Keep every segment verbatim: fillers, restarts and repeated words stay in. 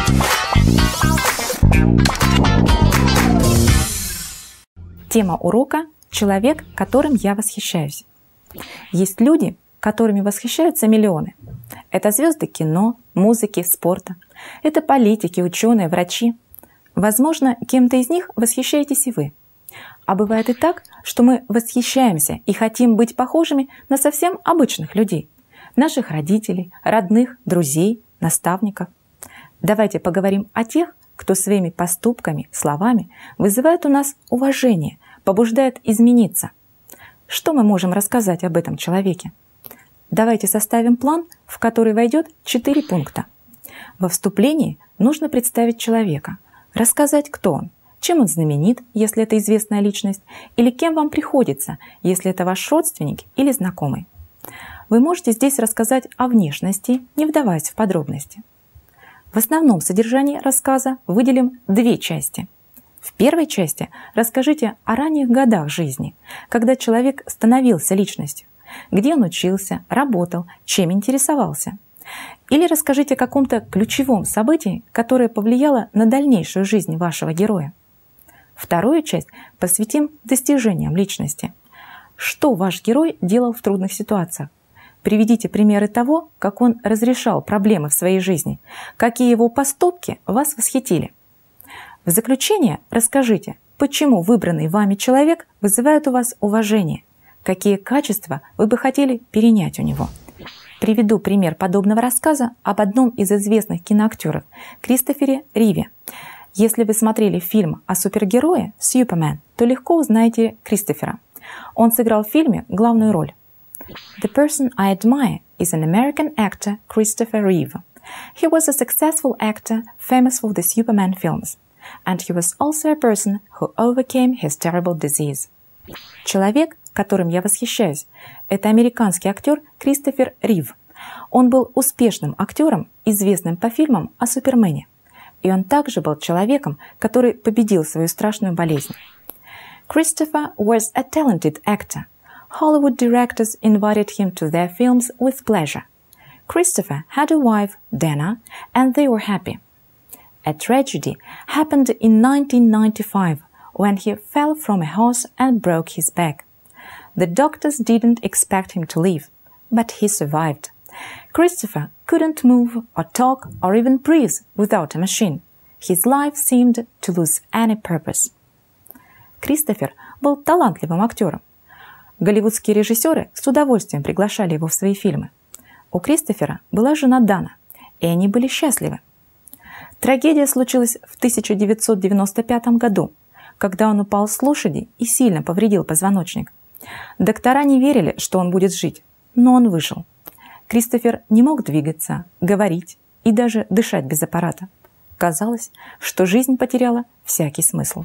Тема урока – человек, которым я восхищаюсь. Есть люди, которыми восхищаются миллионы. Это звезды кино, музыки, спорта. Это политики, ученые, врачи. Возможно, кем-то из них восхищаетесь и вы. А бывает и так, что мы восхищаемся и хотим быть похожими на совсем обычных людей. Наших родителей, родных, друзей, наставников. Давайте поговорим о тех, кто своими поступками, словами вызывает у нас уважение, побуждает измениться. Что мы можем рассказать об этом человеке? Давайте составим план, в который войдет четыре пункта. Во вступлении нужно представить человека, рассказать, кто он, чем он знаменит, если это известная личность, или кем вам приходится, если это ваш родственник или знакомый. Вы можете здесь рассказать о внешности, не вдаваясь в подробности. В основном содержании рассказа выделим две части. В первой части расскажите о ранних годах жизни, когда человек становился личностью, где он учился, работал, чем интересовался. Или расскажите о каком-то ключевом событии, которое повлияло на дальнейшую жизнь вашего героя. Вторую часть посвятим достижениям личности. Что ваш герой делал в трудных ситуациях? Приведите примеры того, как он разрешал проблемы в своей жизни, какие его поступки вас восхитили. В заключение расскажите, почему выбранный вами человек вызывает у вас уважение, какие качества вы бы хотели перенять у него. Приведу пример подобного рассказа об одном из известных киноактеров – Кристофере Риве. Если вы смотрели фильм о супергерое «Супермен», то легко узнаете Кристофера. Он сыграл в фильме главную роль. The person I admire is an American actor, Christopher Reeve. He was a successful actor, famous for the Superman films, and he was also a person who overcame his terrible disease. Человек, которым я восхищаюсь, это американский актер Кристофер Рив. Он был успешным актером, известным по фильмам о Супермене. И он также был человеком, который победил свою страшную болезнь. Christopher was a talented actor. Hollywood directors invited him to their films with pleasure. Christopher had a wife, Dana, and they were happy. A tragedy happened in nineteen ninety-five when he fell from a horse and broke his back. The doctors didn't expect him to live, but he survived. Christopher couldn't move or talk or even breathe without a machine. His life seemed to lose any purpose. Кристофер был талантливым актером. Голливудские режиссеры с удовольствием приглашали его в свои фильмы. У Кристофера была жена Дана, и они были счастливы. Трагедия случилась в тысяча девятьсот девяносто пятом году, когда он упал с лошади и сильно повредил позвоночник. Доктора не верили, что он будет жить, но он выжил. Кристофер не мог двигаться, говорить и даже дышать без аппарата. Казалось, что жизнь потеряла всякий смысл.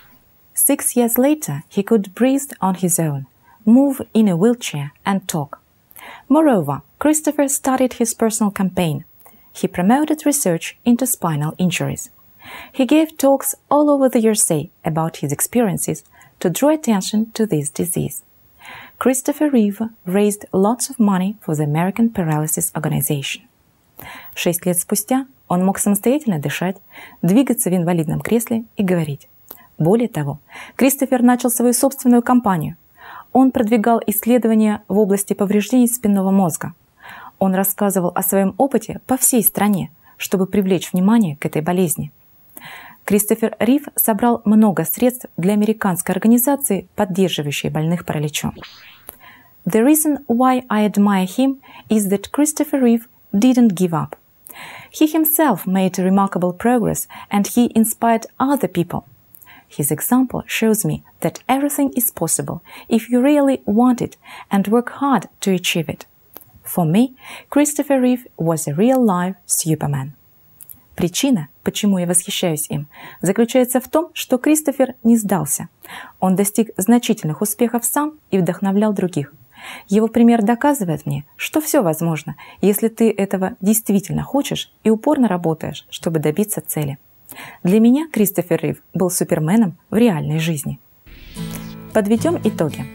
Six years later, he could breathe on his own, move in a wheelchair and talk. Moreover, Christopher started his personal campaign. He promoted research into spinal injuries. He gave talks all over the U S A about his experiences to draw attention to this disease. Christopher Reeve raised lots of money for the American Paralysis Organization. Шесть лет спустя он мог самостоятельно дышать, двигаться в инвалидном кресле и говорить. Более того, Кристофер начал свою собственную кампанию. Он продвигал исследования в области повреждений спинного мозга. Он рассказывал о своем опыте по всей стране, чтобы привлечь внимание к этой болезни. Кристофер Рив собрал много средств для американской организации, поддерживающей больных параличом. The reason why I admire him is that Christopher Reeve didn't give up. He himself made remarkable progress and he inspired other people. His example shows me that everything is possible if you really want it and work hard to achieve it. For me, Christopher Reeve was a real-life Superman. Причина, почему я восхищаюсь им, заключается в том, что Кристофер не сдался. Он достиг значительных успехов сам и вдохновлял других. Его пример доказывает мне, что все возможно, если ты этого действительно хочешь и упорно работаешь, чтобы добиться цели. Для меня Кристофер Рив был суперменом в реальной жизни. Подведем итоги.